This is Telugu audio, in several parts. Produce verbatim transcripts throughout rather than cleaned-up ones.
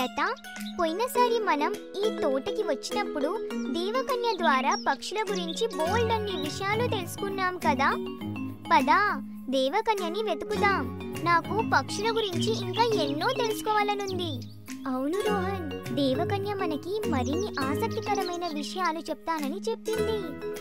లత, పోయినసారి మనం ఈ తోటకి వచ్చినప్పుడు దేవకన్య ద్వారా పక్షుల గురించి బోల్డ్ అన్ని విషయాలు తెలుసుకున్నాం కదా. పదా, దేవకన్యని వెతుకుదాం. నాకు పక్షుల గురించి ఇంకా ఎన్నో తెలుసుకోవాలనుంది. అవును రోహన్, దేవకన్య మనకి మరిన్ని ఆసక్తికరమైన విషయాలు చెప్తానని చెప్పింది.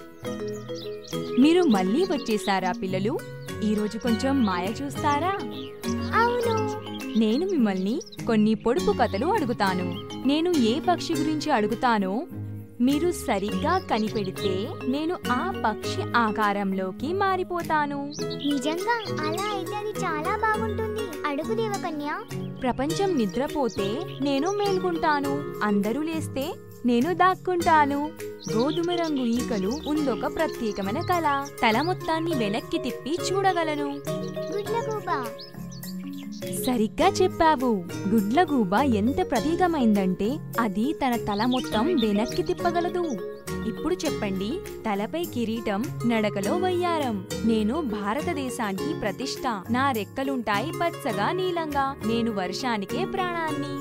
మీరు మళ్ళీ వచ్చేసారా పిల్లలు? ఈరోజు కొంచెం మాయ చూస్తారా? అవును. నేను మిమ్మల్ని కొన్ని పొడుపు కథలు అడుగుతాను. నేను ఏ పక్షి గురించి అడుగుతానో మీరు సరిగ్గా కనిపెడితే నేను ఆ పక్షి ఆకారంలోకి మారిపోతాను. నిజంగా? అలా అయితే అది చాలా బాగుంటుంది. అడుగు దేవకన్య. ప్రపంచం నిద్రపోతే నేను మేల్కుంటాను, అందరూ లేస్తే నేను దాక్కుంటాను. గోధుమ రంగు ఈకలు ఉందొక ప్రత్యేకమైన కళ. తల మొత్తాన్ని వెనక్కి తిప్పి చూడగలను. గుడ్లగూబ. సరిగ్గా చెప్పావు. గుడ్లగూబ ఎంత ప్రతీకమైందంటే అది తన తల మొత్తం వెనక్కి తిప్పగలదు. ఇప్పుడు చెప్పండి, తలపై కిరీటం, నడకలో వయ్యారం. నేను భారతదేశానికి ప్రతిష్ట. నా రెక్కలుంటాయి పచ్చగా నీలంగా. నేను వర్షానికే ప్రాణాన్ని.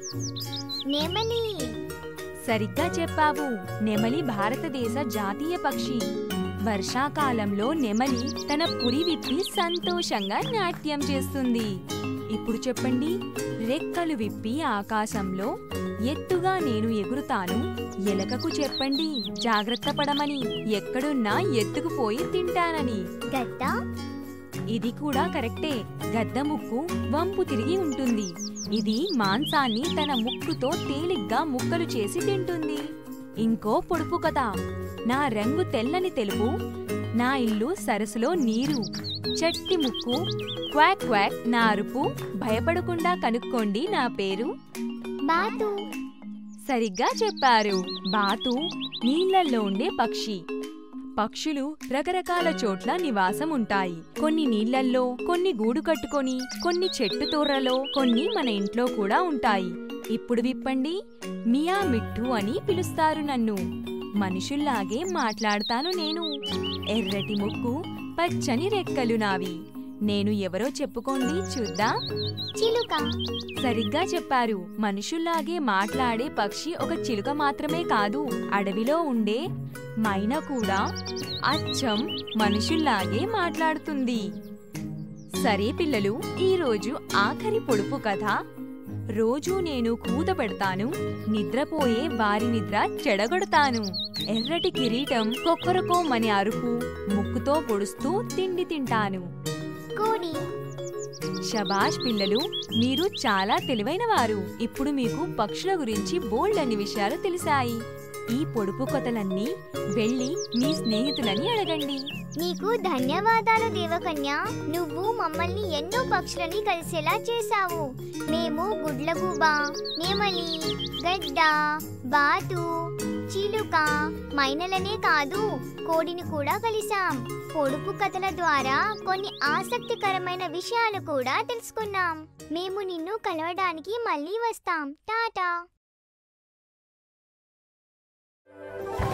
నెమలి. సరిగ్గా చెప్పావు. నెమలి భారతదేశ జాతీయ పక్షి. వర్షాకాలంలో నెమలి తన పురి విప్పి సంతోషంగా నాట్యం చేస్తుంది. ఇప్పుడు చెప్పండి, రెక్కలు విప్పి ఆకాశంలో ఎత్తుగా నేను ఎగురుతాను. ఎలకకు చెప్పండి జాగ్రత్త పడమని, ఎక్కడున్నా ఎత్తుకుపోయి తింటానని. గద్ద. ఇది కూడా కరెక్టే. గద్ద ముక్కు వంపు తిరిగి ఉంటుంది. ఇది మాంసాన్ని తన ముక్కుతో తేలిగ్గా ముక్కలు చేసి తింటుంది. ఇంకో పొడుపు కథ. నా రంగు తెల్లని తెలుపు, నా ఇల్లు సరస్సులో నీరు. చట్టి ముక్కు, క్వాక్ క్వాక్ నా అరుపు. భయపడకుండా కనుక్కోండి నా పేరు. బాతు. సరిగ్గా చెప్పారు. బాతు నీళ్లలో ఉండే పక్షి. పక్షులు రకరకాల చోట్ల నివాసం ఉంటాయి. కొన్ని నీళ్లల్లో, కొన్ని గూడు కట్టుకొని, కొన్ని చెట్టు తోర్రలో, కొన్ని మన ఇంట్లో కూడా ఉంటాయి. ఇప్పుడు విప్పండి. మియా మిట్టు అని పిలుస్తారు నన్ను. మనుషుల్లాగే మాట్లాడతాను నేను. ఎర్రటి ముక్కు, పచ్చని రెక్కలు నావి. నేను ఎవరో చెప్పుకోండి చూద్దాం. చిలుక. సరిగ్గా చెప్పారు. మనుషుల్లాగే మాట్లాడే పక్షి ఒక చిలుక మాత్రమే కాదు, అడవిలో ఉండే మైన కూడా అచ్చం మనుషుల్లాగే మాట్లాడుతుంది. సరే పిల్లలు, ఈరోజు ఆఖరి పొడుపు కథ. రోజూ నేను కూత పెడతాను, నిద్రపోయే వారి నిద్ర చెడగొడతాను. ఎర్రటి కిరీటం, కొక్కరకోమని అరుపు, ముక్కుతో పొడుస్తూ తిండి తింటాను. కోడి. శబాష్ పిల్లలు, మీరు చాలా తెలివైన వారు. ఇప్పుడు మీకు పక్షుల గురించి బోల్డ్ అన్ని విషయాలు తెలిసాయి. ఈ పొడుపు కథలన్నీ వెళ్ళి మీ స్నేహితులని అడగండి. నీకు ధన్యవాదాలు దేవకన్య. నువ్వు మమ్మల్ని ఎన్నో పక్షులని కలిసేలా చేశావు. మేము గుడ్లగూబ, నెమలి, గడ్డ, బాతు, చిలుక, మైనలనే కాదు కోడిని కూడా కలిసాం. పొడుపు కథల ద్వారా కొన్ని ఆసక్తికరమైన విషయాలు కూడా తెలుసుకున్నాం. మేము నిన్ను కలవడానికి మళ్ళీ వస్తాం. టాటా.